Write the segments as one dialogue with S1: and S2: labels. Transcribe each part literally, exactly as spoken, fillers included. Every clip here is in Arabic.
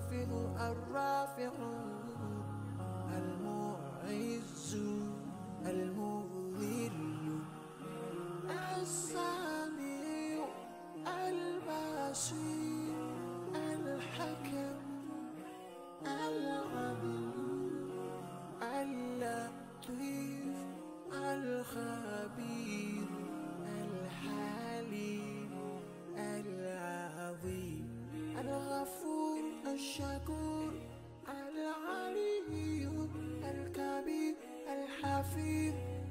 S1: الخافض الرافع المعز المذل السميع البصير الحكم العليم اللطيف الخبير الحليم العظيم الغفور الشكور العلي الكبير الحفيظ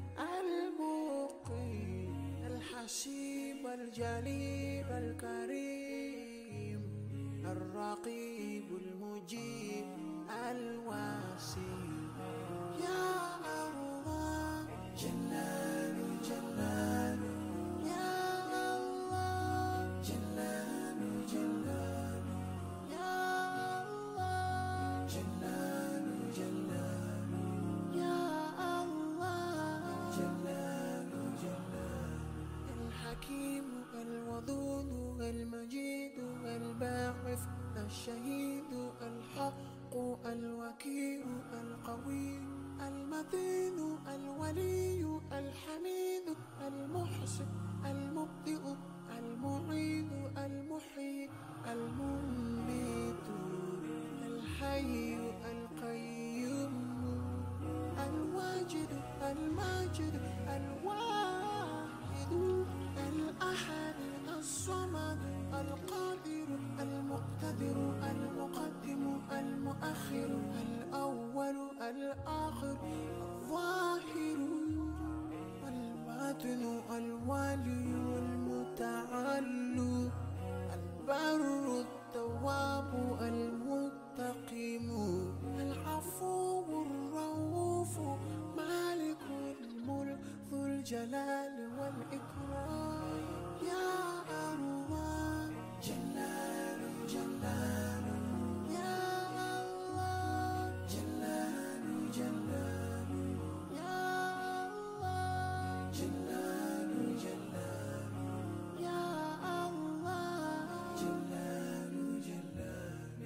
S1: المقيم الحسيب الجليل الكريم الرقيب المجيب الواسع يا الله جلال جلال يا الله جلال جلال يا الله جلال جلال يا الله جلال جلال الحكيم الودود المجيد الباعث الشهيد الحق الوكيل القوي المتين الولي الحميد المحسن المبدئ المعيد المحيي المميت الحي القيوم الواجد الماجد الواحد الأحد الصمد القادر المقتدر المقدم المؤخر الأول الآخر الظاهر والباطن الوالي والمتعال البر التواب المنتقم العفو الرؤوف مالك الملك ذو الجلال والإكرام يا الله جلال جلال يا الله جلال جلال يا الله جلال جلال يا الله جلال جلال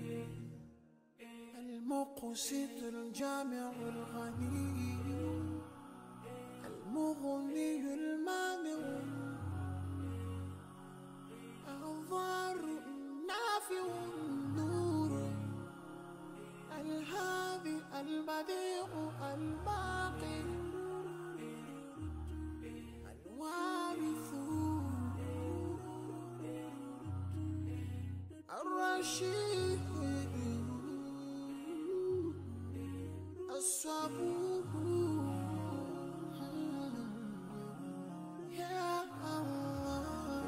S1: المقسط الجامع الغني المغني المانع الضار النافع النور الهادي البديع الباقي الوارث الرشيد الصبور يا الله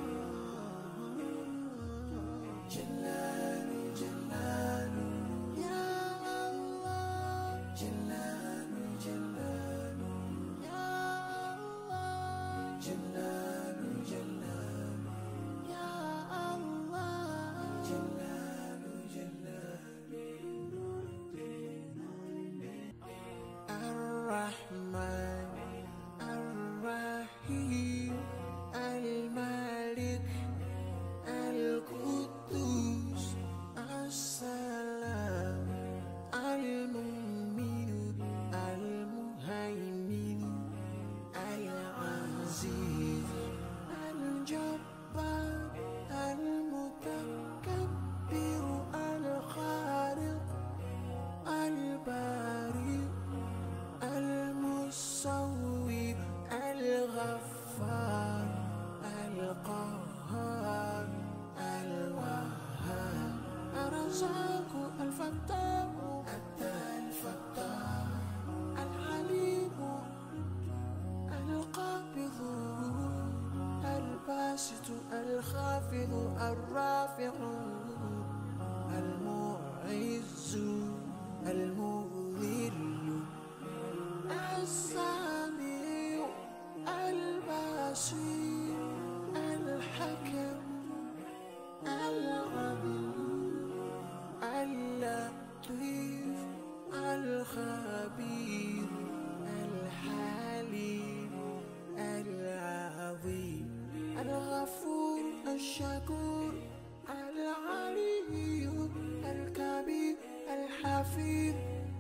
S1: جلال جلال يا الله جلال جلال يا الله جلال جلال يا الله جلال جلال الرحمن الرحيم الملك القدوس السلام المؤمن المهيمن العزيز الجبار المتكبر الخالق البارئ المصور الغفار القهار الوهاب الرزاق الفتاح الفتاح العليم القابض الباسط الخافض الرافع المعز المذل السميع البصير الحكم العليم اللطيف الخبير الحليم العظيم الغفور الشكور العلي الكبير الحفيظ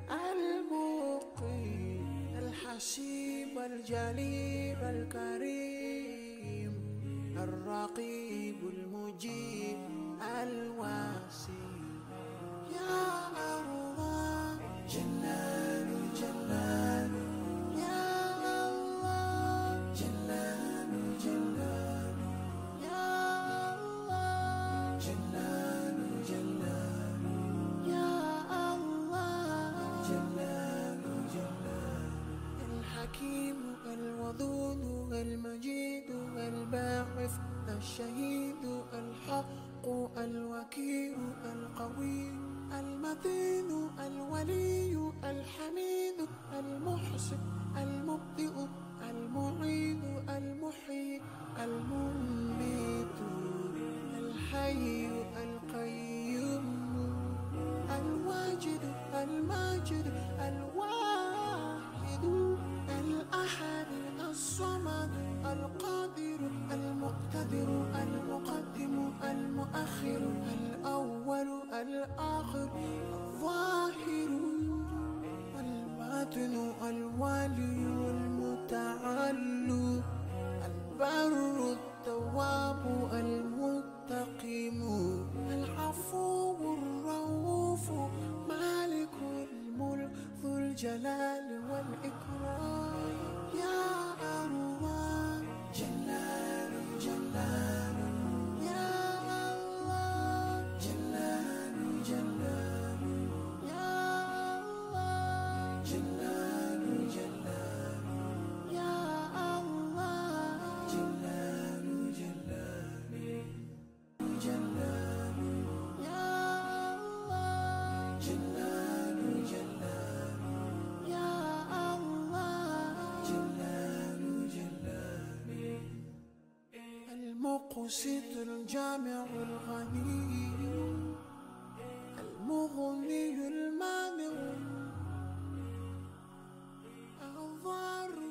S1: المقيم الحسيب الجليل الكريم الرقيب المجيب الواسع يا الله جلال جلال يا الله جلال جلال يا الله جلال جلال يا الله جلال جلال الحكيم الودود المجيد الباعث الشهيد الحق الوكيل القوي المتين الولي الحميد المحسن المبدئ المعيد المحيي المميت الحي القيوم الواجد الماجد الواحد الأحد الصمد القادر المقتدر المقدم المؤخر الأول الآخر الظاهر الباطن الوالي المتعالي البر التواب المنتقم العفو الرؤوف مالك الملك ذو الجلال والإكرام يا الله جلال جلال يا الله جلال جلال يا الله جلال جلال يا الله جلال جلال جلال يا الله جلال جلال يا الله جلال جلال المقسط الجامع الغني المغني المانع الضار